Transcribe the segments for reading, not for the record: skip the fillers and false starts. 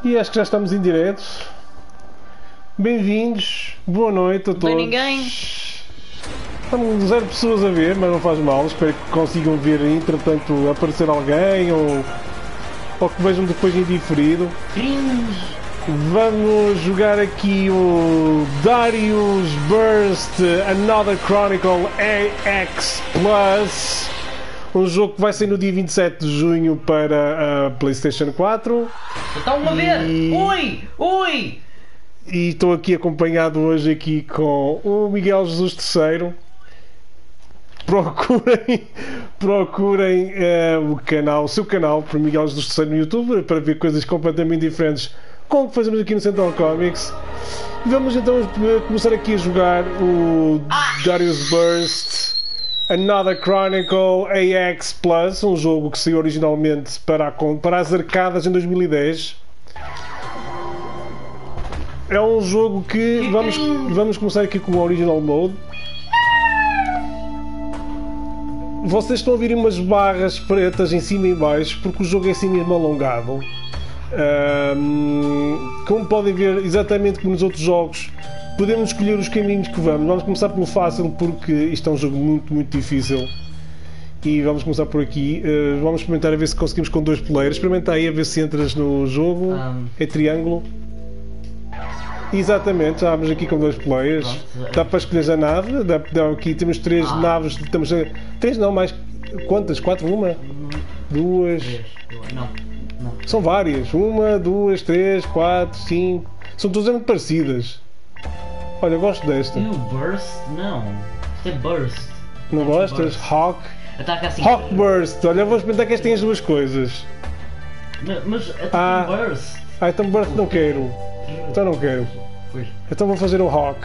E acho que já estamos em direto. Bem-vindos, boa noite a todos. Não tem ninguém. Estamos 0 pessoas a ver, mas não faz mal. Espero que consigam ver, entretanto, aparecer alguém ou que vejam depois em diferido. Cringe. Vamos jogar aqui o Darius Burst Another Chronicle AX Plus. Um jogo que vai sair no dia 27 de junho para a PlayStation 4. Estão a ver? Ui! E estou aqui acompanhado hoje aqui com o Miguel Jesus III. Procurem o seu canal para Miguel Jesus III no YouTube para ver coisas completamente diferentes com o que fazemos aqui no Central Comics. E vamos então começar aqui a jogar o Darius Burst Another Chronicle AX Plus, um jogo que saiu originalmente para as arcadas em 2010. É um jogo que vamos começar aqui com o Original Mode. Vocês estão a ouvir umas barras pretas em cima e em baixo porque o jogo é assim mesmo alongado. Como podem ver, exatamente como nos outros jogos, podemos escolher os caminhos que vamos. Vamos começar pelo fácil porque isto é um jogo muito difícil. E vamos começar por aqui. Vamos experimentar a ver se conseguimos com 2 players. Experimenta aí a ver se entras no jogo. É triângulo. Exatamente, já vamos aqui com 2 players. Pronto. Dá para escolher a nave. Aqui temos 3 naves. 3 não, mais. Quantas? 4? 1? 2. Não. São várias. 1, 2, 3, 4, 5. São todas muito parecidas. Olha, eu gosto desta. E o Burst? Não. Isto é Burst. Não gostas? Burst. Hawk. Ataca assim. Hawk Burst. Olha, eu vou experimentar que este tem as 2 coisas. Mas ataca Burst. Então Burst não quero. Então não quero. Pois. Então vou fazer o Hawk.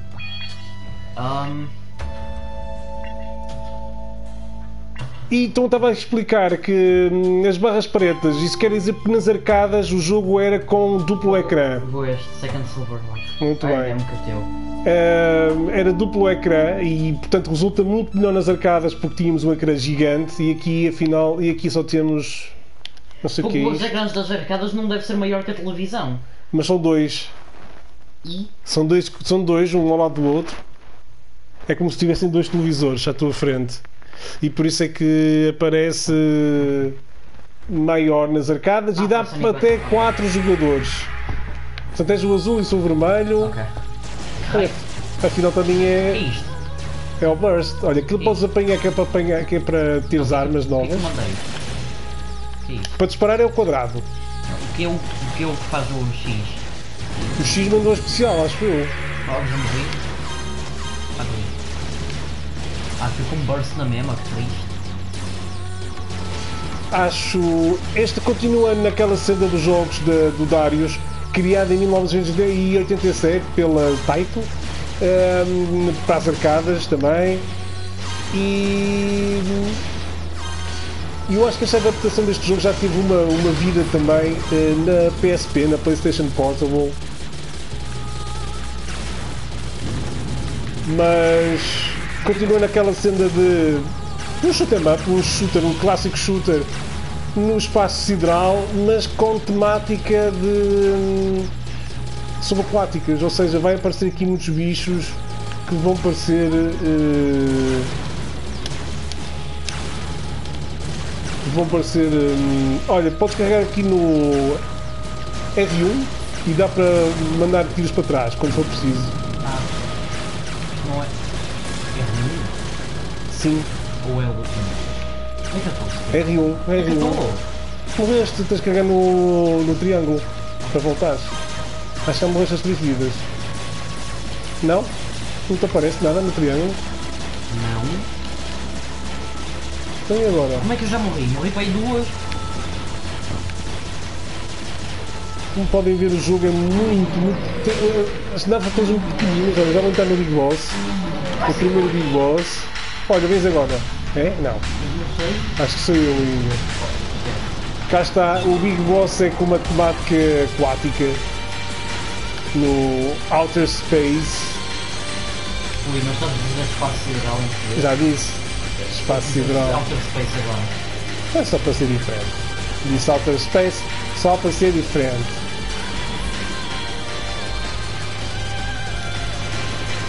E então estava a explicar que as barras pretas, isso quer dizer que nas arcadas o jogo era com duplo ecrã. Vou este, Second Silver Hawk. Muito bem. É um Era duplo ecrã e portanto resulta muito melhor nas arcadas porque tínhamos um ecrã gigante e aqui afinal só temos não sei o que. Os ecrãs das arcadas não deve ser maior que a televisão. Mas são 2. E? São dois, um ao lado do outro. É como se tivessem 2 televisores à tua frente. E por isso é que aparece maior nas arcadas e dá para até 4 jogadores. Portanto, tens o azul e o vermelho. Ok. Afinal também Que é é isto? o Burst. Olha, aquilo podes apanhar que é para teres armas O novas. que mandei? O que é isto? Para disparar é o quadrado. O que é o que faz o X? O X mandou especial, acho eu. Vamos ver. Fica um Burst na mesma, que triste. Acho. Este continua naquela cena dos jogos do Darius, criado em 1987 pela Taito, para as arcadas também. E eu acho que esta adaptação deste jogo já teve uma vida também na PSP, na PlayStation Portable. Mas continua naquela cena de um shoot 'em up, um clássico shooter no espaço sideral, mas com temática de subaquáticas, ou seja, vai aparecer aqui muitos bichos que vão parecer olha, podes carregar aqui no R1 e dá para mandar tiros para trás quando for preciso. Não é? Sim, Ou é o outro? Como é que eu R1, R1. Se morreste, tens que carregar no triângulo para voltar. Acho que já morreste as 3 vidas. Não? Não te aparece nada no triângulo? Não. Então e agora? Como é que eu já morri? Morri para aí 2. Como podem ver, o jogo é muito. As naves todas muito pequeninas. Olha, já vão estar no Big Boss. O primeiro Big Boss. Olha, vês agora? É? Não. Não sei. Acho que sou eu ainda. Cá está, o Big Boss é com uma temática aquática no Outer Space. Ui, não estás a dizer espaço sideral em português? Já disse, espaço sideral. Outer Space agora. É só para ser diferente. Disse Outer Space só para ser diferente.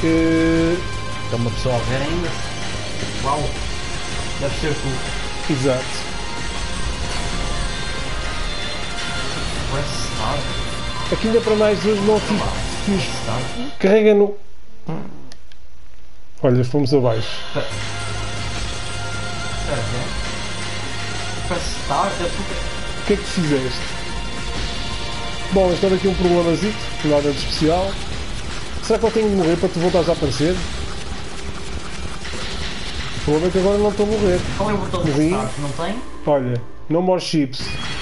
Tem uma pessoa a ver ainda. Uau! Deve ser tu. Exato. Press start. Aqui ainda para mais hoje não fiz. Start. Carrega no. Olha, fomos abaixo. Espera aí. Press start é porque. O que é que fizeste? Bom, está aqui um problemazito, nada de especial. Será que eu tenho de morrer para tu voltares a aparecer? O problema é que agora não estou a morrer. Qual é o botão de Morri. start? Não tem? Olha, no more chips.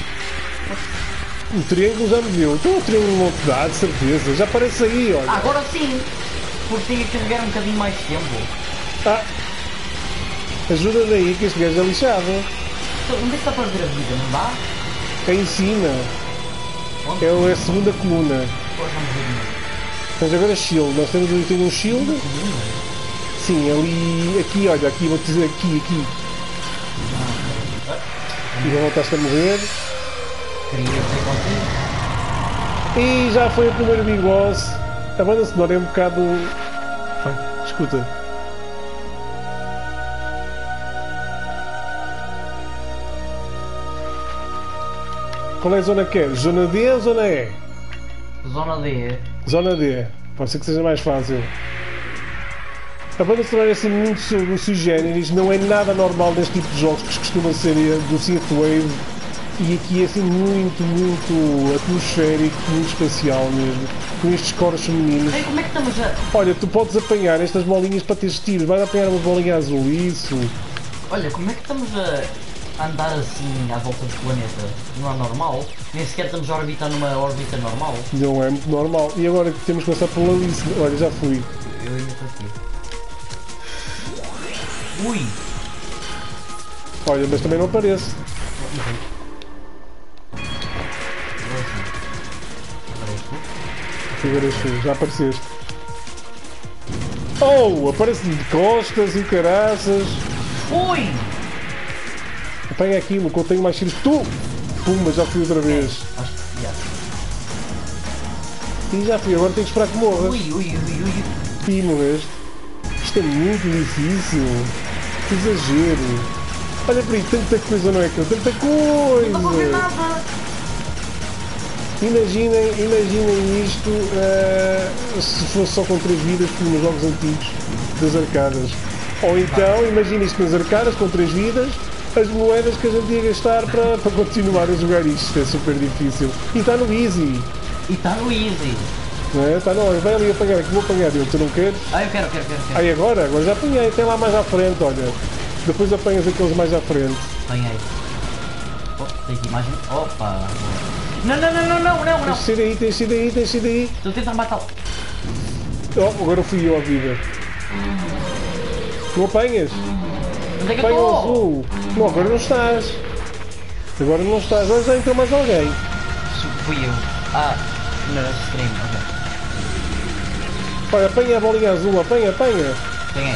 O triângulo já me deu. Então o triângulo não te dá, de certeza. Já aparece aí, olha. Agora sim! Porque tinha que carregar um bocadinho mais de tempo. Ah! Ajuda daí que este gajo é lixado. Então, onde é que está para ver a vida? Não dá? É em cima. Onde? É a segunda coluna. Pois vamos ver de novo. Mas agora shield. Nós temos um shield. Sim, ali. Aqui, olha. Aqui, vou-te dizer aqui. E já voltaste a morrer. Queria ter contigo. E já foi o primeiro Big Boss. A banda sonora é um bocado. Escuta. Qual é a zona que é? Zona D ou zona E? Zona D. Zona D. Pode ser que seja mais fácil. A banda sonora é assim muito sui generis, não é nada normal neste tipo de jogos que costuma ser do Synthwave. E aqui é assim muito atmosférico, muito espacial mesmo, com estes coros femininos. Ei, como é que estamos a... Olha, tu podes apanhar estas bolinhas para teres tiros, vais apanhar uma bolinha azul, isso. Olha, como é que estamos a andar assim à volta do planeta? Não é normal? Nem sequer estamos a orbitar numa órbita normal. Não é muito normal. E agora que temos que começar por Alice, olha, já fui. Eu ainda estou aqui. Ui! Olha, mas também não apareço. Agora és tu, já apareceste. Oh, aparece-me de costas e caraças. Ui! Apanha aquilo, que eu tenho mais tiros que tu. Pumba, já fui outra vez. Acho que já. E já fui, agora tenho que esperar que morras. Ui. E morreste. Isto é muito difícil. Que exagero. Olha para aí, tanta coisa não é que eu. Tanta Não estou a ver coisa. nada! Imaginem isto se fosse só com 3 vidas como nos jogos antigos das arcadas. Ou então, imagine isto nas arcadas com 3 vidas, as moedas que a gente ia gastar para continuar a jogar isto. É super difícil. E está no Easy. E está no Easy! Não é? Está no. Vai ali apanhar aqui, vou apanhar eu. Tu não queres? Ah, eu quero. Aí agora já apanhei. Tem lá mais à frente, olha. Depois apanhas aqueles mais à frente. Apanhei. Oh, tem aqui imagem. Opa! Não! Tens de sair daí. Estou a tentar matá-lo. Oh, agora fui eu à vida. Tu apanhas? Onde é que eu Apanha o estou? azul. Não, agora não estás. Agora já entrou mais alguém. Fui eu. Ah, não, stream, ok. Olha, apanha a bolinha azul, apanha. Ganhei.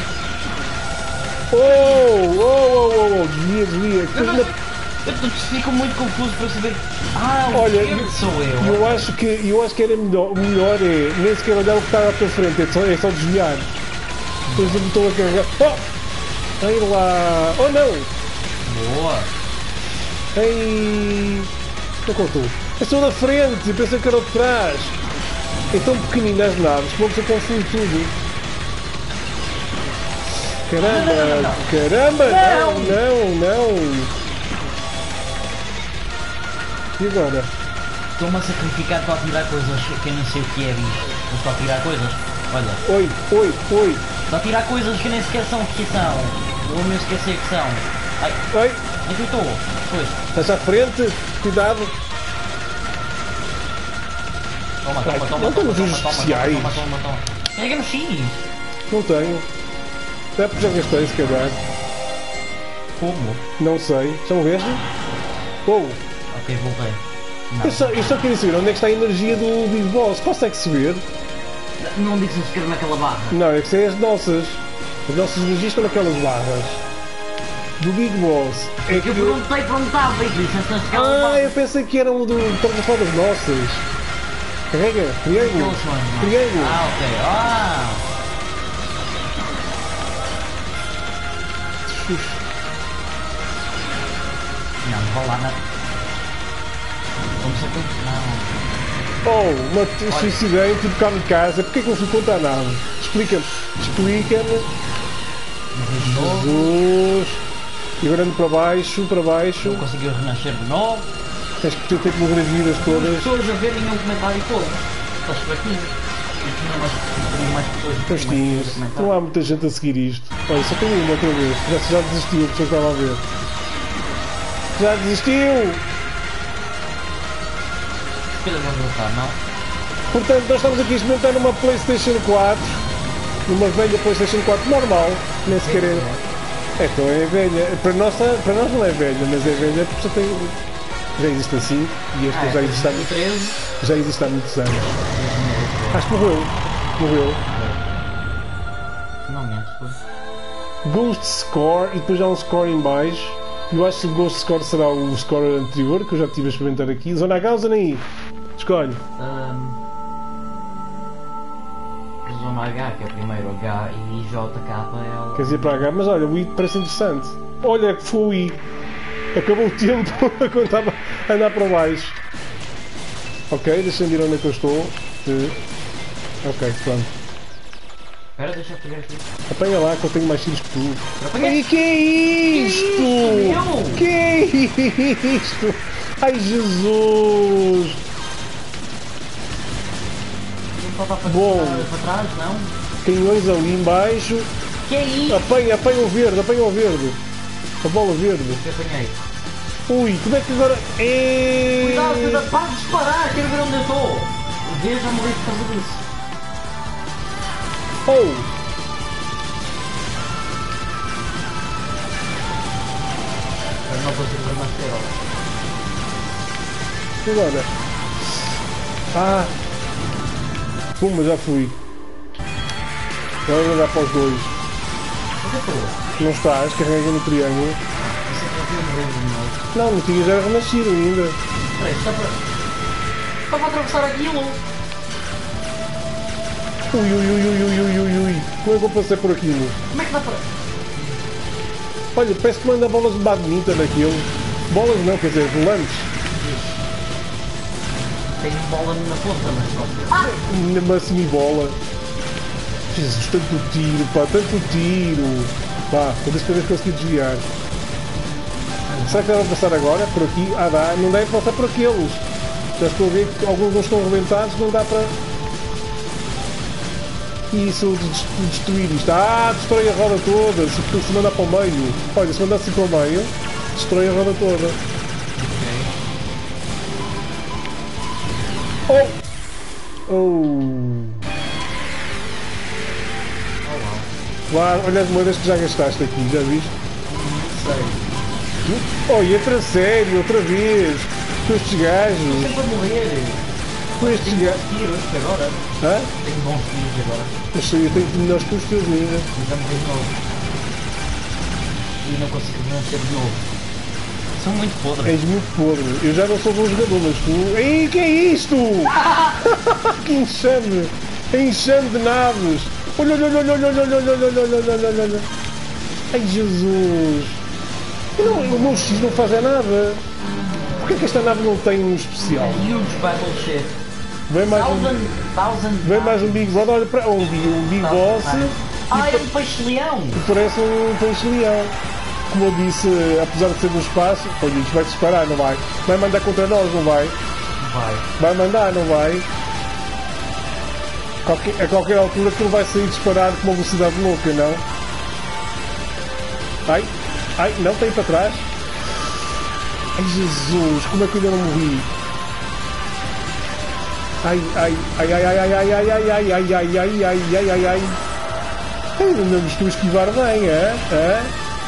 Oh, desvia. Eu fico muito confuso para saber. Ah, o Olha, esquerdo sou eu. eu acho que era melhor é nem sequer olhar o que está à tua frente, é só desviar. Depois o botão a carregar. Oh! Aí lá! Oh não! Boa. Ei! Não contou. É só da frente, pensei que era o de trás. É tão pequenino as naves que uma pessoa confunde tudo. Caramba! Não! E agora? Estou-me a sacrificar para tirar coisas que eu nem sei o que é, bicho. Mas para tirar coisas. Olha. Oi! Para tirar coisas que nem sequer são o que são. Ou nem esquecer que são. Ai, Oi! onde é que eu estou? Pois. Estás à frente? Cuidado! Toma. Não temos os especiais. Toma. Carrega no X. Não tenho. É porque já gastei, se calhar. Como? Não sei. Já morreste? Oh! Ok, voltei. Eu só queria saber onde é que está a energia do Big Boss. Consegue-se ver? Não disse sequer naquela barra. Não, é que são as nossas. As nossas energias estão naquelas barras. Do Big Boss. É que Eu perguntei para onde estava e disse naquela barra. eu pensei que eram do. Estamos a falar das nossas. Carrega, triângulo. Aquelas são as nossas. Triângulo. Ah, ok. baixos. Não, vou lá na... Vamos a continuar. Oh, uma suicidei tipo kamikaze. Porquê que eu fui contra a nave? Explica-me. Explica-me. Jesus. E agora ando para baixo, para baixo. Não conseguiu renascer de novo. Tens que ter que morrer as vidas todas. Pessoas a ver nenhum comentário todo. Estás fraquinho. E tinha mais pessoas. Pois tinhas. Não há muita gente a seguir isto. Olha, só tem uma outra vez. Já desistiu, a pessoa que estava a ver. Já desistiu! Filha vamos voltar, não? Portanto, nós estamos aqui a experimentar numa PlayStation 4. Numa velha PlayStation 4 normal. Nem sequer é. Então é velha. Para nós não é velha, mas é velha porque só tem. Já existe assim. E esta já existe há 2013. Já existe há muitos anos. Acho que morreu. Morreu. Finalmente foi. Ghost Score e depois há um score em baixo. Eu acho que o Ghost Score será o score anterior que eu já estive a experimentar aqui. Zona H ou Zona I? Escolhe. Zona H, que é o primeiro H, e JK é o... Quer dizer para H, mas olha, o I parece interessante. Olha que foi o I. Acabou o tempo quando estava a andar para baixo. Ok, deixa-me ver onde é que eu estou. Ok, pronto. Espera, deixa eu pegar aqui. Apanha lá que eu tenho mais tiros que tu. Apanhei. Ai, que é isto? Que é isto? Ai, Jesus! Não falta para Bom. para trás, não? Canhões ali em baixo. Que é isso? Apanha o verde, apanha o verde. A bola verde. Que apanhei. Ui, como é que agora... Cuidado, cuidado, para de disparar, quero ver onde eu estou. Vê, já morri por causa disso. Oh! Eu não consigo ver mais que Agora. Ah! Puma, já fui. Agora vou dar para os dois. Onde é que estou? Não estás, carrega no triângulo. Isso é que eu fui morrer de novo. Não, não tinha já renascido ainda. Espera aí, está para... Estava a atravessar aquilo. Ui, ui, ui, ui, ui, ui, ui, ui. Como é que eu passei por aquilo? Como é que dá para... Olha, parece que manda bolas de badminton naquilo. Bolas não, quer dizer, volantes. Tem bola na ponta, mas não. Uma semibola. Jesus, tanto tiro, pá, tanto tiro. Pá, vou ver se consegui desviar. Será que dá para passar agora? Por aqui? Ah, dá. Não dá para passar por aqueles. Já estou a ver que alguns não estão arrebentados, não dá para... Isso, destruir isto. Ah, destrói a roda toda. Se mandar para o meio. Olha, se mandar assim para o meio, destrói a roda toda. Oh! Oh! Lá, olha as moedas que já gastaste aqui, já viste? Não sei. Oh, e entra sério, outra vez! Com estes gajos! Estou sempre a morrer. Com estes Tenho gajos! bons tiros agora. Hã? Tenho bons tiros agora. Eu sei, eu tenho melhores que os teus ainda. Mas já morri de novo. E não consigo vencer de novo. São muito podres. És muito podre. Eu já não sou bom jogador, mas tu... Ei, que é isto? Que enxame! Enxame de naves! Olha, olha, olha, olha, olha, olha, olha, olha, olha, olha, olha, olha. Ai, Jesus! Não, o meu X não faz é nada. Porquê que esta nave não tem um especial? Huge battleship. Vem mais um, vem mais um Big Brother, olha para um Big Boss Ah, é um peixe-leão. que parece um peixe-leão. Como eu disse, apesar de ser no espaço, olha, isto vai disparar, não vai? Vai mandar contra nós, não vai? Vai. Vai mandar, não vai? A qualquer altura que ele vai sair disparado com uma velocidade louca, não? Ai, ai, não, tem para trás. Ai, Jesus, como é que eu ainda não morri? Ai, ai, ai, ai, ai, ai, ai, ai, ai, ai, ai, ai, ai, ai, ai, ai, ai. Ainda não estou a esquivar bem, é?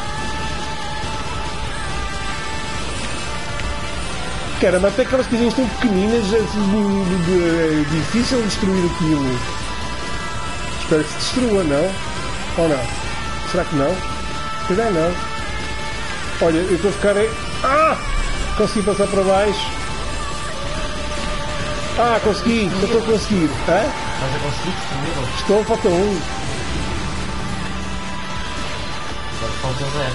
Caramba, até aquelas coisinhas tão pequeninas, difícil destruir aquilo. Espero que se destrua, não? Ou não? Será que não? Se calhar não. Olha, eu estou a ficar aí. Ah! Consegui passar para baixo. Ah, consegui! Eu estou a conseguir. Hã? Estás a conseguir destruí-lo? Estou, falta um. Agora falta 0.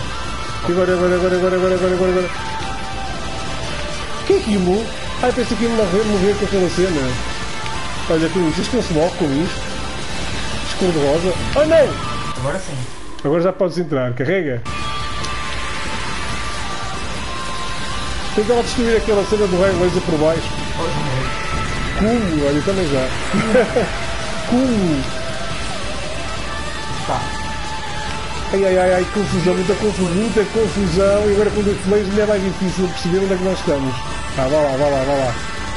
Agora. Que é aquilo? Ai, pensei que ia morrer com aquela cena. Olha com isto, isto não se morre com isto. Escuro de rosa. Oh não! Agora sim. Agora já podes entrar, carrega. Tenta lá destruir aquela cena do raio laser por baixo. Como? Olha, também já. Como? Tá. Ai, confusão, muita confusão. E agora com os players ainda é mais difícil perceber onde é que nós estamos. Ah, vá lá.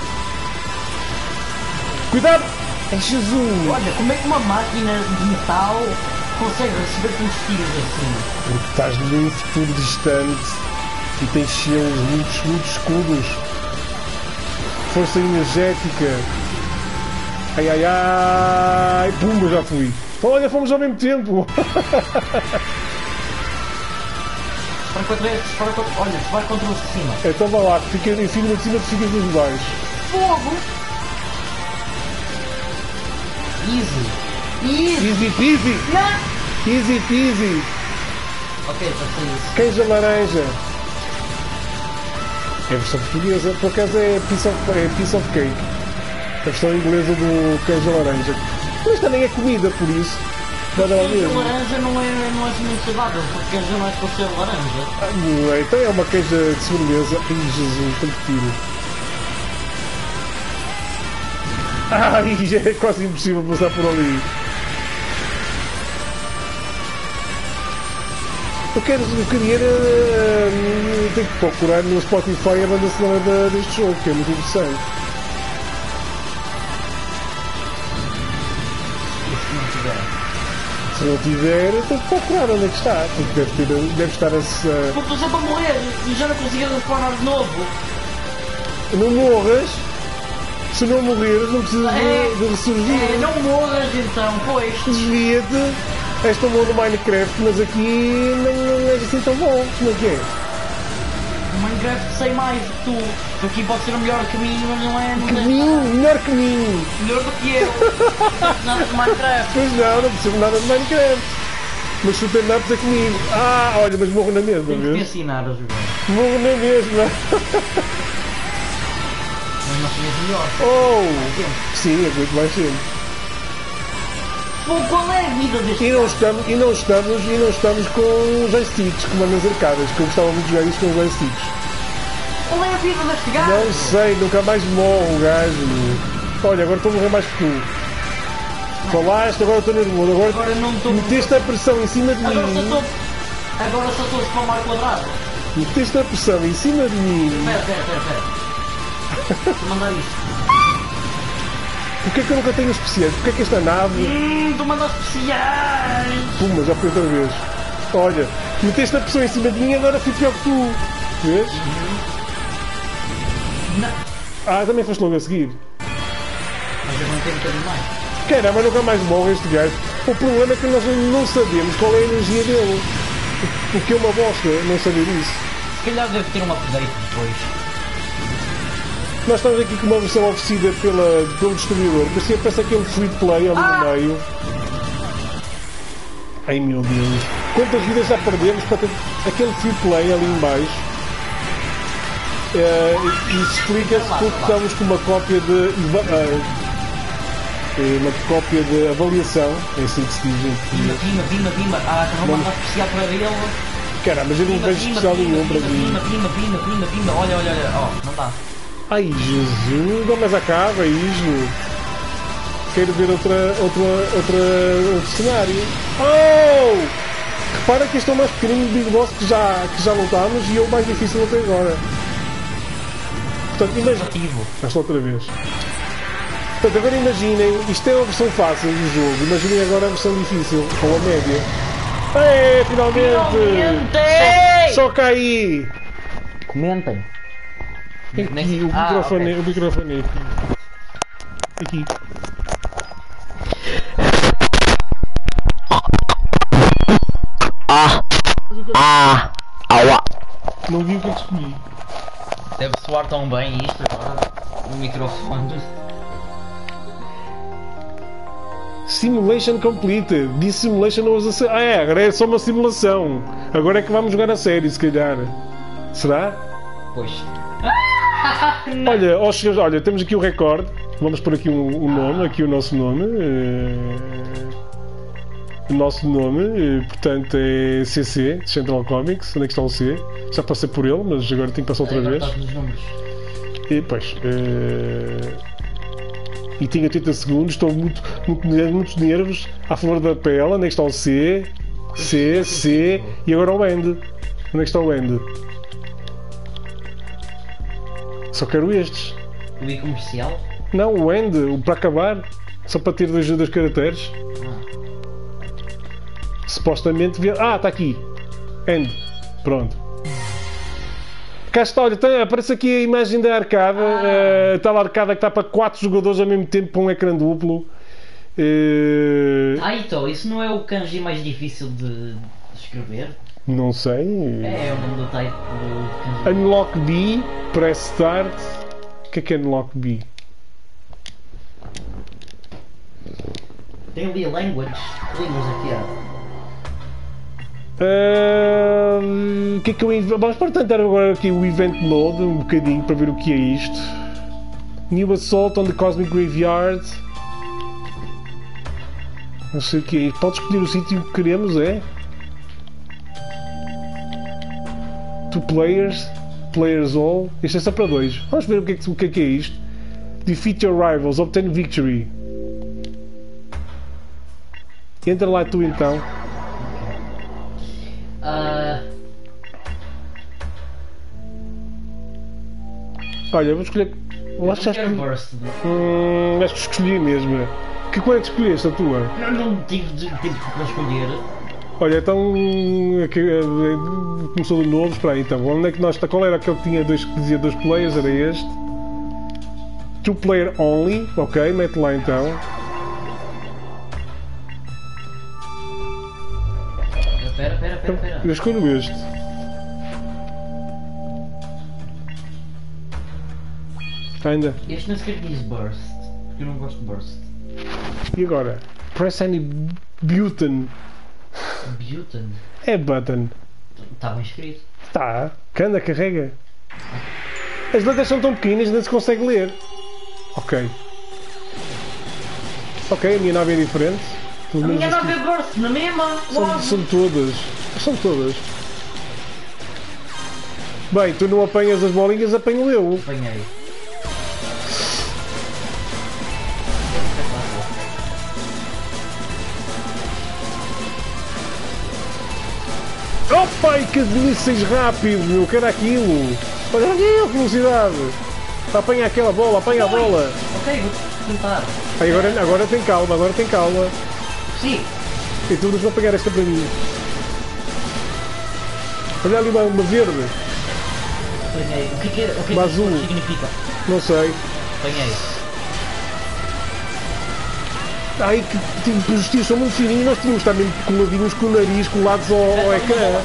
Cuidado! Ai, Jesus! Olha, como é que uma máquina de metal consegue receber tantos tiros assim? Porque estás num futuro distante e tens shields muito escuros. Força energética. Ai, pumba, já fui. Olha, fomos ao mesmo tempo. Olha, dispara contra os de cima. Então vá lá, fica em cima de cima, tu ficas nos baixos. Fogo! Easy! Easy peasy! Não! Easy peasy! Ok, passei isso. Queijo laranja. É a versão portuguesa, por acaso é piece of cake. A versão inglesa do queijo laranja. Mas também é comida, por isso. Vai dar ao Queijo mesmo. laranja não é muito saudável, porque queijo não é para ser laranja. Não é? Então é uma queijo de sobremesa. Ai, Jesus, tanto tiro. Ai, já é quase impossível passar por ali. Eu queria tenho que procurar no Spotify a banda sonora deste jogo, que é muito interessante. Se não tiver, tenho que procurar onde é que está, porque deve estar a... Porque estou sempre a morrer e já não consigo respawnar de novo. Não morras. Se não morreres, não precisas de ressurgir. Não morras então, pois. Desvia-te. És tão bom no Minecraft, mas aqui não és assim tão bom. Como é que é? No Minecraft sei mais do que tu. Aqui pode ser o melhor caminho, mas não é. Melhor caminho. Melhor do que eu. Não sei nada de Minecraft. Pois não percebo nada de Minecraft. Mas shoot 'em ups é comigo. Ah, olha, mas morro na mesma, Tenho que te viu? ensinar a jogar. Morro na mesma. Mas não tinhas melhor. Oh! Sim, aguento mais tempo. Pô, qual é a vida deste E não estamos com joysticks, como nas arcadas, que eu gostava muito de jogar isso com joysticks. Qual é a vida deste gajo? Não sei, nunca mais morro o gajo. Olha, agora estou a morrer mais que tu. Falaste, agora estou nervoso. Agora não estou. Meteste a pressão em cima de Agora mim. só estou a spamar quadrado. Meteste a pressão em cima de mim. Espera. Vou mandar isto. Porquê que eu nunca tenho especiais? Porquê que esta nave... Tu mandas especiais! Puma, já foi outra vez. Olha, meteste a pressão em cima de mim e agora fui pior que tu. Vês? Não. Ah, também foste logo a seguir. Mas eu não tenho um bocadinho mais. Caramba, nunca mais morre este gajo. O problema é que nós não sabemos qual é a energia dele. O que é uma bosta, não saber isso. Se calhar deve ter um update depois. Nós estamos aqui com uma versão oferecida pelo distribuidor, mas sempre parece aquele free play ali no meio. Ai meu Deus. Quantas vidas já perdemos para ter aquele free play ali em baixo? E explica-se porque estamos com uma cópia de... uma cópia de avaliação, é assim que se diz em português. Pima. Ah, estava uma especial para ele. Caramba, mas eu não vejo especial nenhum para mim. Pima. Olha. Oh, não dá. Ai Jesus, não mais acaba isto. Quero ver outro cenário. Oh! Repara que este é o mais pequenino Big Boss que já lutámos e é o mais difícil até agora. Portanto, imaginem. Esta outra vez. Portanto, agora imaginem, isto é a versão fácil do jogo, imaginem agora a versão difícil, ou a média. Finalmente! Só caí! Comentem. Aqui, o microfone aqui. Não vi o que é que escolhi. Deve soar tão bem isto agora, o microfone. Simulation complete. This simulation was a... Ah, é, agora é só uma simulação. Agora é que vamos jogar a sério, se calhar. Será? Pois. Olha, ó, senhores, olha, temos aqui o recorde. Vamos pôr aqui o nome, aqui o nosso nome. O nosso nome, portanto, é CC, Central Comics. Onde é que está o C? Já passei por ele, mas agora tenho que passar outra vez. E, pois, e tinha 80 segundos, estou muitos nervos à favor da pele. Onde é que está o C? C, e agora o END. Onde é que está o END? Só quero estes. O e-comercial? Não, o END, o para acabar. Só para ter dois caracteres. Supostamente... Ah, está aqui. END. Pronto. Cá está, olha, aparece aqui a imagem da arcada. Está a arcada que está para 4 jogadores ao mesmo tempo para um ecrã duplo. Então, isso não é o kanji mais difícil de escrever? Não sei. É o nome do type do kanji. Unlock B, press start. O que é Unlock B? Tem ali a language. Que línguas aqui há? O que é que eu... Vamos para tentar agora aqui o Event Mode um bocadinho para ver o que é isto. New Assault on the Cosmic Graveyard. Não sei o que é isto. Pode escolher o sítio que queremos, é? 2 players. Players all. Isto é só para 2. Vamos ver o que é isto. Defeat your rivals. Obtain victory. Entra lá tu então. Olha, vou escolher. Acho que escolhi mesmo. Que cor é que escolheste a tua? Não tive tempo para escolher. Olha, então. Começou de novo. Espera aí então. Onde é que nós está? Qual era aquele que tinha que dizia 2 players? Era este. 2 player only. Ok, mete lá então. Espera. Eu escolho este. Ainda. Este nem sequer diz burst. Porque eu não gosto de burst. E agora? Press any button. Button? É button. Está bem escrito. Está. Canda, carrega. As letras são tão pequenas nem se consegue ler. Ok. Ok, a minha nave é diferente. A minha nave é burst, na mesma. São todas. São todas. Bem, tu não apanhas as bolinhas, apanho eu. Apanhei. Opa, que mísseis rápido, meu, que era aquilo? Olha aqui a velocidade. Apanha aquela bola, apanha a bola. Ok, vou tentar. Agora tem calma. Sim. E tu não vão pegar esta para mim. Olha ali uma verde. Apanhei. O que é Uma azul. que significa? Não sei. Apanhei. Ai, que tipo, os tios são muito fininhos, nós tínhamos de estar mesmo coladinhos com o nariz, colados ao ecrã.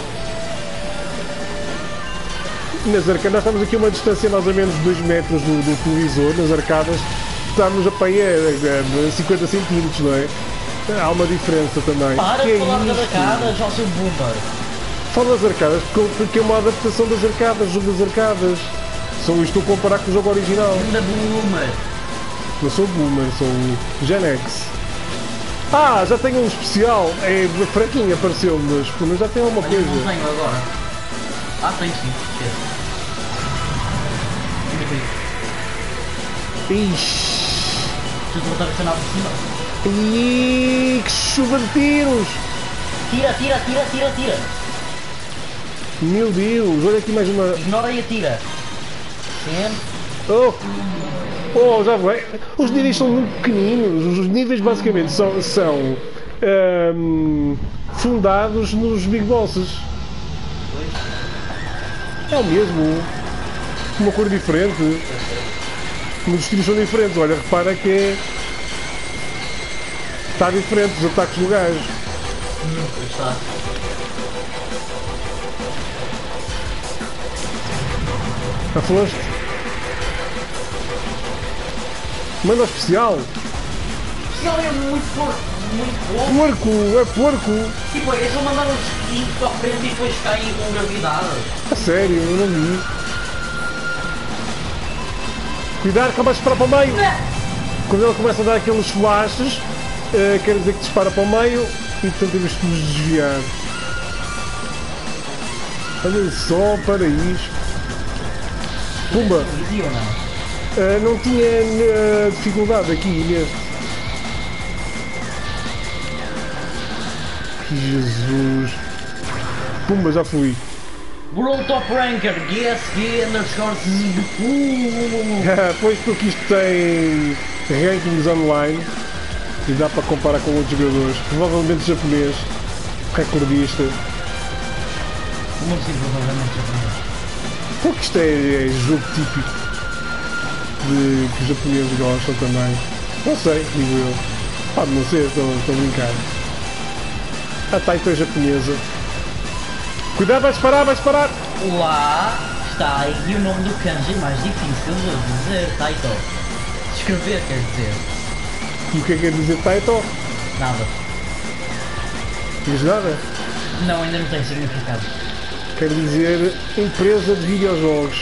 Nas arcadas, nós estamos aqui a uma distância mais ou menos de 2 metros do televisor, nas arcadas estamos a pé a 50 centímetros, não é? Há uma diferença também. Para de falar das arcadas, ao seu boomer. Fala das arcadas, porque é uma adaptação das arcadas, jogo das arcadas. Estou a comparar com o jogo original. Da boomer. Não sou boomer, sou Gen X. Ah, já tenho um especial. É fraquinho, apareceu, mas já tem alguma coisa. Não tenho agora. Tenho sim. Ixi. Deixa eu voltar a cenar por cima. Ih, que chuva de tiros! Tira. Meu Deus, olha aqui mais uma. Ignora e atira. Oh, já vai. Os níveis são muito pequeninos. Os níveis basicamente são fundados nos Big Bosses. É o mesmo. Uma cor diferente. Os estilos são diferentes. Olha, repara que está diferente os ataques do gajo. Está. Já foste? Manda o especial. ele é muito porco, muito porco. Porco, é porco. Tipo, eles vão mandar uns skins para a frente e depois caem com gravidade. A sério, eu não vi. Cuidado, acabas de disparar para o meio. Quando ele começa a dar aqueles flashes, quer dizer que dispara para o meio e portanto temos que nos desviar. Olhem só para isto. Pumba! Dizia ou não? Não tinha dificuldade aqui neste. Jesus! Pumba, já fui! World Top Ranker, GSG underscore Pois porque isto tem rankings online e dá para comparar com outros jogadores. Provavelmente japonês, recordista. Muito simples, obviamente, japonês. Porque isto é jogo típico de que os japoneses gostam também. Não sei, digo eu. Pode não ser, estou a brincar. A Taito é japonesa. Cuidado, vai disparar, vai disparar! Lá está aí o nome do kanji mais difícil de dizer, Taito. Escrever quer dizer. E o que é que quer dizer Taito? Nada. Diz nada? Não, ainda não tem significado. Quer dizer empresa de videojogos.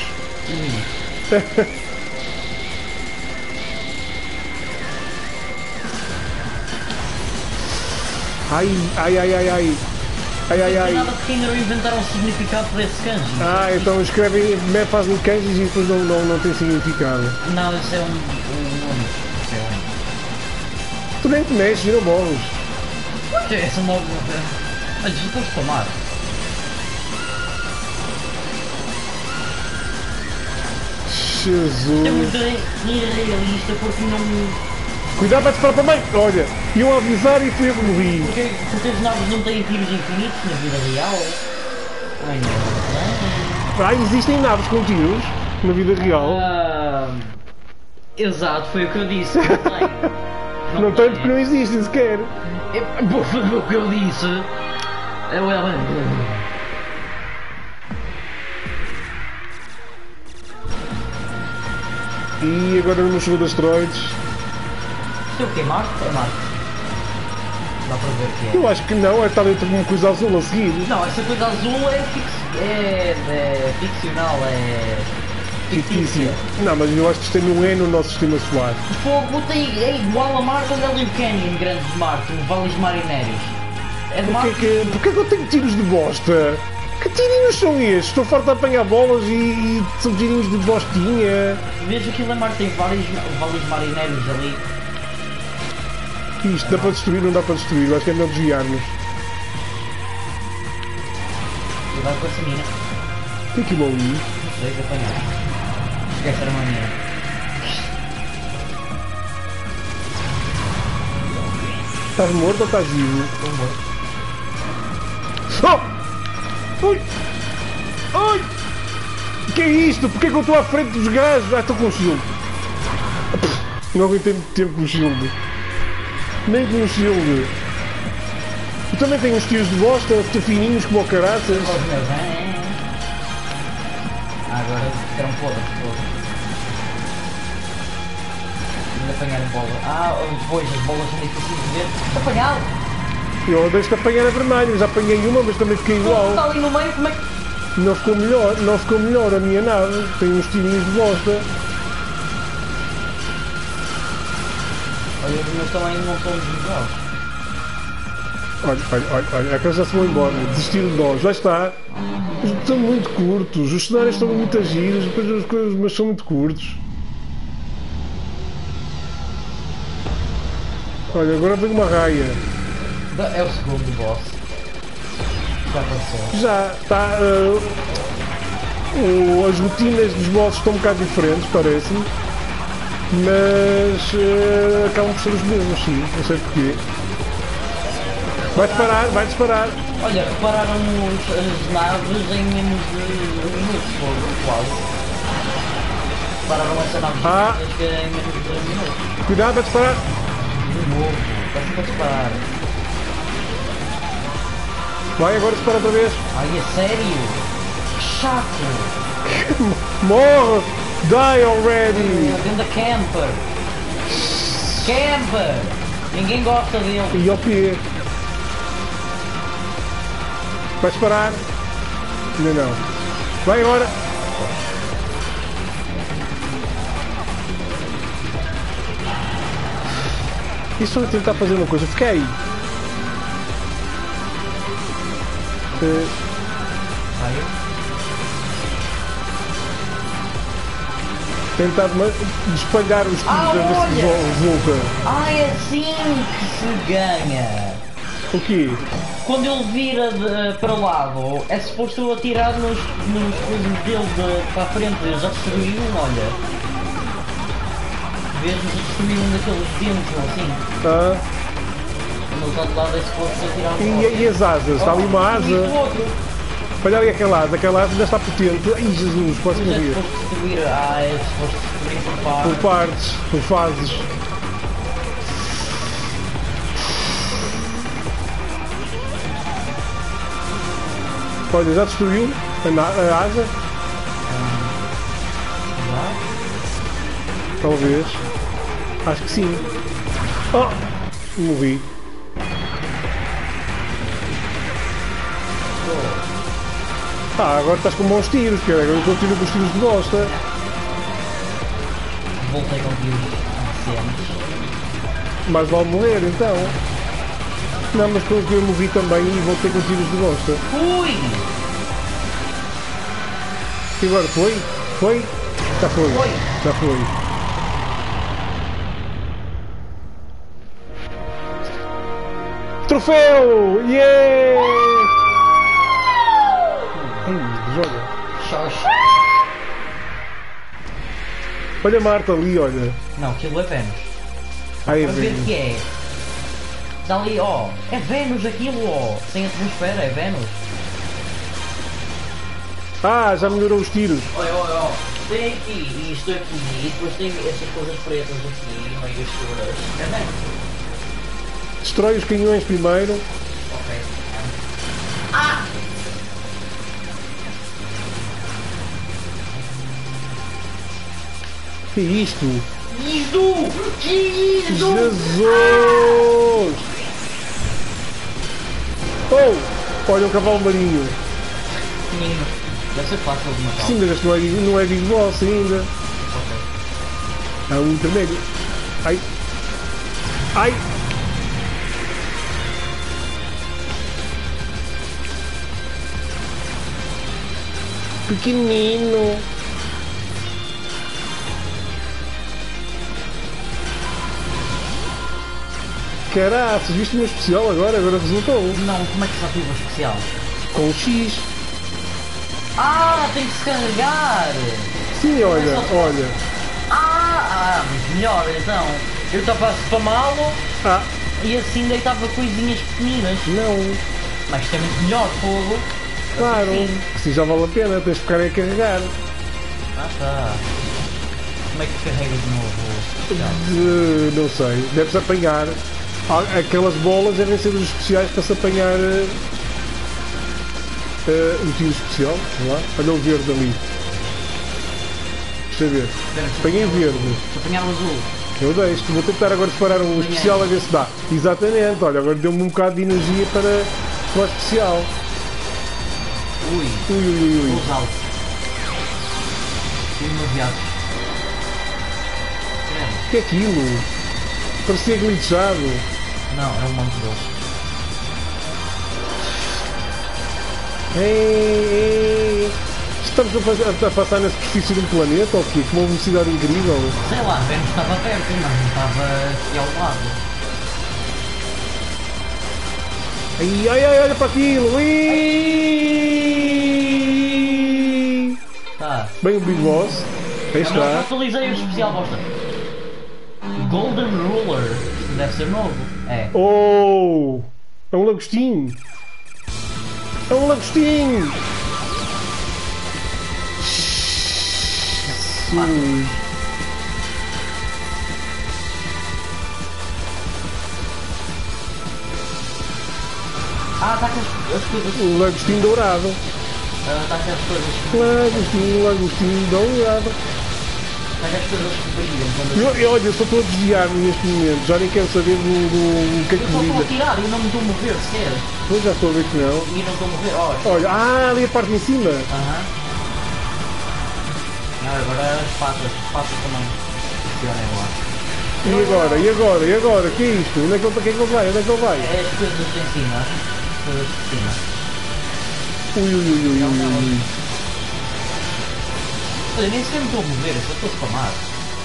Ai, ai, ai, ai, ai. Ai, ai, Não tem ai. nada porque ainda não inventaram um significado para esse kanji. Então escrevem, fazem kanjis e depois não tem significado. Não, isso é um nome. Isso é um... Tu nem te mexes e não morres. Essa é uma... Olha, já estou a tomar. Jesus. É muito irrealista porque não... Cuidado, vai disparar para o meio. Olha, iam avisar e fui eu que morri. Porque as naves não têm tiros infinitos na vida real. Ai não. Existem naves com tiros na vida real. Exato, foi o que eu disse. Não tem. Não tem porque não existem sequer. Foi o que eu disse. E agora no jogo de asteroides. Isto é o que? Marte? É Marte. Dá para ver o que é. Eu acho que não, está dentro de uma coisa azul a seguir. Não, essa coisa azul é, é ficcional, é fictícia. Não, mas eu acho que isto tem um E no nosso sistema solar. O fogo é igual a Marte onde é o Canyon grande de Marte, o Vales Marinérios. É de Marte. Porquê que eu tenho tiros de bosta? Que tirinhos são estes? Estou farto de apanhar bolas e são tirinhos de bostinha. Vejo aquilo a Marte tem vários Vales Marinérios ali. Isto dá para destruir, não dá para destruir, eu acho que é melhor desviar-nos. Cuidado com essa mina. O que é aquilo ali? Não sei, que apanhar. Esquece a maneira. Estás morto ou estás vivo? Estou morto. Oh! Ui! Ai! O que é isto? Porquê que eu estou à frente dos gajos? Estou com um shield. Não aguentei muito tempo com o shield. Nem com um shield. Eu também tenho uns tiros de bosta, fininhos como o caraças. Os meus, agora ficaram podres. Ainda apanhar bola. Depois as bolas são difíceis de ver. Apanhado! Eu deixo-te apanhar a vermelha, já apanhei uma, mas também fiquei igual. Está ali no meio, como é que... Não ficou melhor a minha nave. Tem uns tirinhos de bosta. Olha, os meus também não são desiguais. Olha, aqueles já se vão embora. Desistiram de nós, já está. São muito curtos, os cenários estão muito agidos, depois as coisas, mas são muito curtos. Olha, agora vem uma raia. É o segundo boss. Já passou. Já está. As rotinas dos bosses estão um bocado diferentes, parece-me. Mas acabam por ser os mesmos, sim, não sei porquê. Vai disparar, vai disparar. Olha, repararam as naves em menos de um minuto, quase. Repararam essa nave que é em menos de 2 minutos. Cuidado, vai disparar. De novo, está sempre a disparar. Vai, agora dispara outra vez. Ai, é sério? Que chato! Morre! Die already! Ganda camper! Camper! Ninguém gosta dele. E ao P. Vais parar? Ainda não. Vai agora. E só tentar fazer uma coisa. Fica aí. Saiu. Tentar espalhar os tiros a ver se olha! resulta. Ah, é assim que se ganha. O quê? Quando ele vira para o lado, é suposto eu atirar nos coisas dele para a frente. Eu já destruí um, olha. Vês, mas eu destruí um daqueles dentes assim. Ah. No outro lado é suposto atirar um. E as asas? Está ali uma asa. Olha ali aquela asa ainda está potente. Ai Jesus, posso Mas é morrer. suposto destruir. É suposto destruir por Por partes. partes, por fases. Olha, já destruiu a asa? Talvez. Acho que sim. Oh! Morri. Agora estás com bons tiros, cara. Agora eu continuo com os tiros de bosta. Voltei com tiros decentes. Mais vale morrer então. Não, mas pelo que eu morri também e voltei com tiros de bosta. Ui! E agora foi? Foi? Já foi. Foi. Já foi. Troféu! Yeah! Ai, joga. Xox. Olha a Marta ali, olha. Não, aquilo é Vênus. Ai, Para ver velho. o que é. Está ali, ó. É Vênus aquilo, ó. Sem atmosfera, é Vênus. Ah, já melhorou os tiros. Olha, olha, ó. Tem aqui isto aqui e depois tem essas coisas pretas aqui, meio escuras. É Vênus. Destrói os canhões primeiro. Ok. Ah! Que é isto? Isto! Que isto! Jesus! Oh! Olha o cavalo marinho. Menino. Deve ser fácil de matar. Sim, mas este não é Big Boss ainda. Ok. É um intermédio. Ai! Ai! Pequenino! Caraças, viste o meu especial agora? Agora resultou. Não, como é que se ativa o especial? Com o X. Ah, tem que se carregar! Sim, olha, olha. Muito melhor então. Eu estava a spamá-lo Ah, e assim deitava coisinhas pequeninas. não. Mas isto é muito melhor, fogo. Claro. Assim. Assim já vale a pena, tens de ficar a carregar. Ah tá. Como é que carrega de novo o especial? Não sei, deves apanhar. Aquelas bolas devem ser os especiais para se apanhar um tiro especial. Vamos lá. Olha o verde ali. Deixa eu ver. Apanhei verde. Se apanhar o azul. Eu deixo. Vou tentar agora disparar um especial a ver se dá. Exatamente. Olha, agora deu-me um bocado de energia para o especial. Ui. Ui, ui, ui, ui. Os altos. Demasiado. O que é aquilo? Parecia glitchado. Não, é um monte deles. Ei. Estamos a passar na superfície de um planeta ou o quê? Com uma velocidade incrível. Sei lá, Vênus estava perto, mas não estava aqui ao lado. Ai, ai, ai, olha para aquilo! Ui! Tá. Bem o Big Boss. Aí Eu não está. atualizei o especial, bosta. Golden Ruler. Isto deve ser novo. É. Oh! É um lagostinho! É um lagostinho! Jesus! Ah, está com as coisas. Um lagostinho dourado. Está com as coisas. Lagostinho, lagostinho dourado. Mas as pessoas surpreendem quando Olha, eu só estou a desviar-me neste momento, já nem quero saber do que é eu que só estou a lida. tirar e não me estou a mover sequer. Pois já estou a ver que não. E não estou a mover, olha. Olha, ali a parte em cima. Aham. Não, agora as patas também funcionam lá. E agora? E agora? E agora? O que é isto? Onde é que ele vai? Onde é que ele vai? É as coisas em cima. As coisas de cima. Ui, ui, ui, ui, ui, ui. Olha, nem sequer me estou a mover, eu só estou a spamar.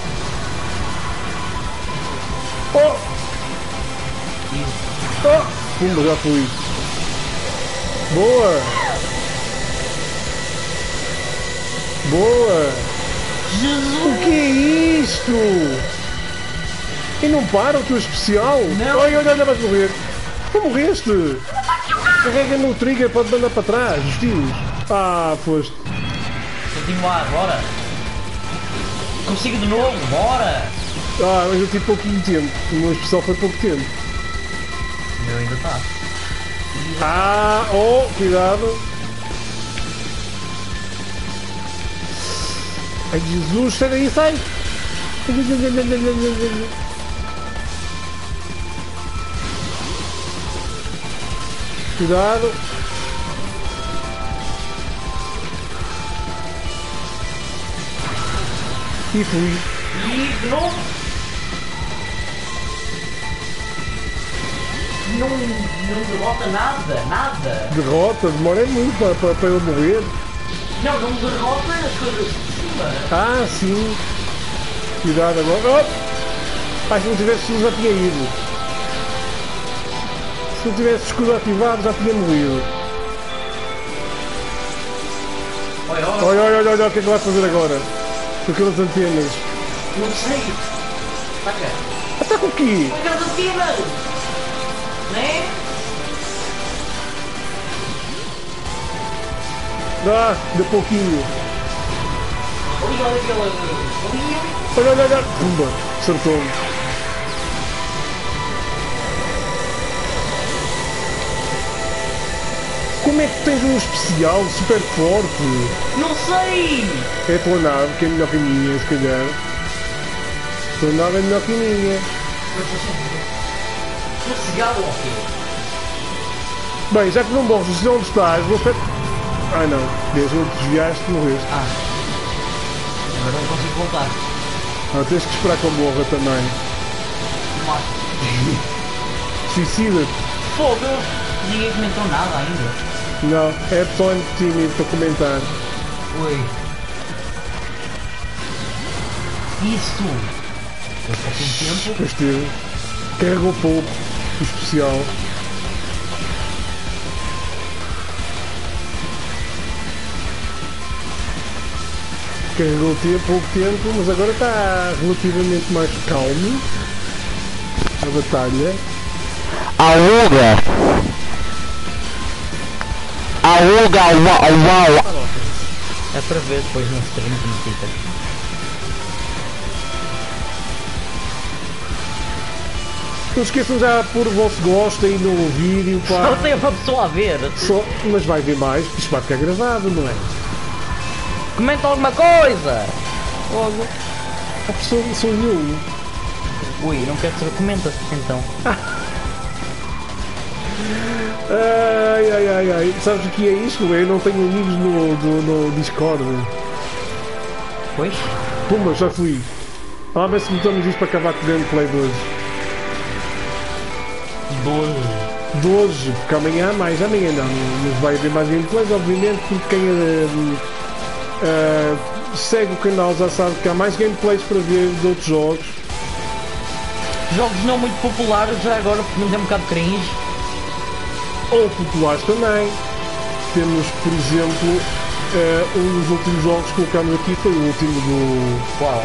Oh! E Oh! Pumba, já fui. Boa! Boa! Jesus! O que é isto? E não para o teu especial? Não. Olha, olha, olha, vais morrer. Tu morreste! Carrega no trigger para te mandar para trás, os tiros. Ah, foste. Continuar, bora! Consigo de novo, bora! Ah, mas eu tive pouquinho tempo. O meu especial foi pouco tempo. O meu ainda está. Ah, oh, cuidado. Ai, Jesus, sai daí, sai! Cuidado. E fui. E de novo! Não derrota nada, nada! Derrota, demora muito para eu morrer. Não derrota as coisas de cima! Ah, sim. Cuidado agora. Oh! Ah, se não tivesse escudo já tinha ido. Se não tivesse escudo ativado já tinha morrido. Olha, olha, Olha, olha, olha, olha o que é que vai fazer agora. Com aquelas antenas. não sei! Saca! Ataca o quê? Aquelas antenas! Né? Dá, de pouquinho. Ali, olha aquela. Ali, Olha, olha, olha. Pumba, acertou-me. Como é que tens um especial super forte? não sei! É a tua nave, que é melhor que a minha, se calhar. A tua nave é melhor que a minha. Estou cegado ou quê? Bem, já que não morres onde estás, vou fazer... Ah não, desde onde desviaste, morreste. Ah. Agora não consigo voltar. Ah, tens que esperar que eu morra também. Mas. Suicida-te. Fogo! Ninguém comentou nada ainda. Não, é só tímido para comentar. Oi. Isso! Eu só tenho tempo. Depois teve. Carregou pouco, o especial. Carregou pouco tempo, mas agora está relativamente mais calmo a batalha. Auga! Uau! É para ver depois no stream como fica. Não esqueçam já de pôr o vosso gosto aí no vídeo, pá. Só tem uma pessoa a ver. Só, mas vai ver mais, porque isto vai ficar gravado, não é? Comenta alguma coisa! Logo. A pessoa sou eu. Ui, não quero saber. Comenta então. Ai, ai, ai, ai. Sabes o que é isto? Eu não tenho amigos no Discord. Pois? Pumba, já fui. Vamos ver se botamos isto para acabar com o gameplay de hoje. 12, porque amanhã há mais, amanhã não, mas vai haver mais gameplays, obviamente, porque quem segue o canal já sabe que há mais gameplays para ver de outros jogos. Jogos não muito populares, já agora porque não tem um bocado de cringe. Ou populares também. Temos, por exemplo, um dos últimos jogos que colocamos aqui foi o último do. Qual?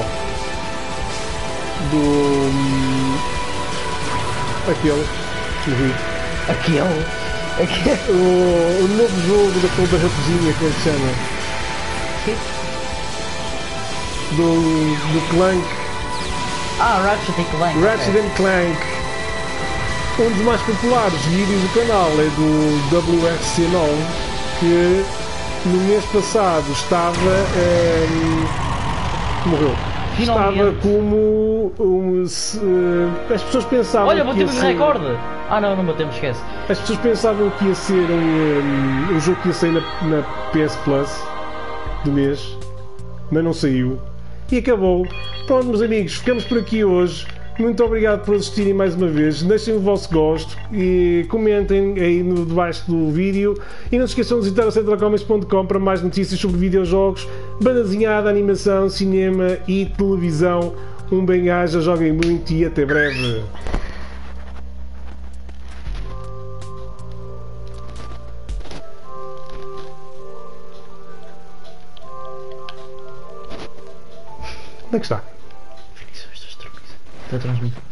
Aquele. Morri. Aquele? O novo jogo daquele da raposinha, como é que se chama? Que? Do Clank. Ah, Ratchet & Clank. Ratchet and Clank. Um dos mais populares vídeos do canal é do WRC9, que no mês passado estava. Morreu. estava Finalmente. como as pessoas pensavam Olha, que ia batemos ser, recorde! Ah não batemos, esquece. as pessoas pensavam que ia ser um jogo que ia sair na PS Plus do mês, mas não saiu e acabou. Pronto, meus amigos, ficamos por aqui hoje. Muito obrigado por assistirem mais uma vez. Deixem o vosso gosto e comentem aí no debaixo do vídeo. E não se esqueçam de visitar o centralcomics.com para mais notícias sobre videojogos, banda desenhada, animação, cinema e televisão. Um bem-aja, joguem muito e até breve. Onde é que está? Estou a transmitir.